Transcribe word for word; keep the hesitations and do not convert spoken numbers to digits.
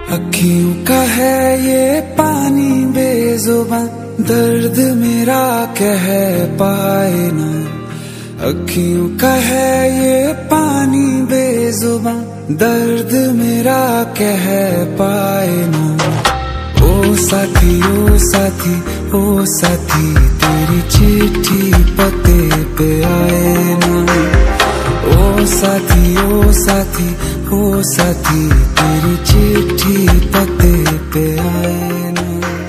अखियों का है ये पानी बेजुबां, दर्द मेरा कह पाए ना। अखियों का है ये पानी बेजुबां, दर्द मेरा कह पाए ना। ओ साथी ओ साथी ओ साथी, तेरी चिट्ठी पते पे आए ना। ओ साथी ओ साथी ओ साथी, तेरी चिट्ठी पते पे आए ना।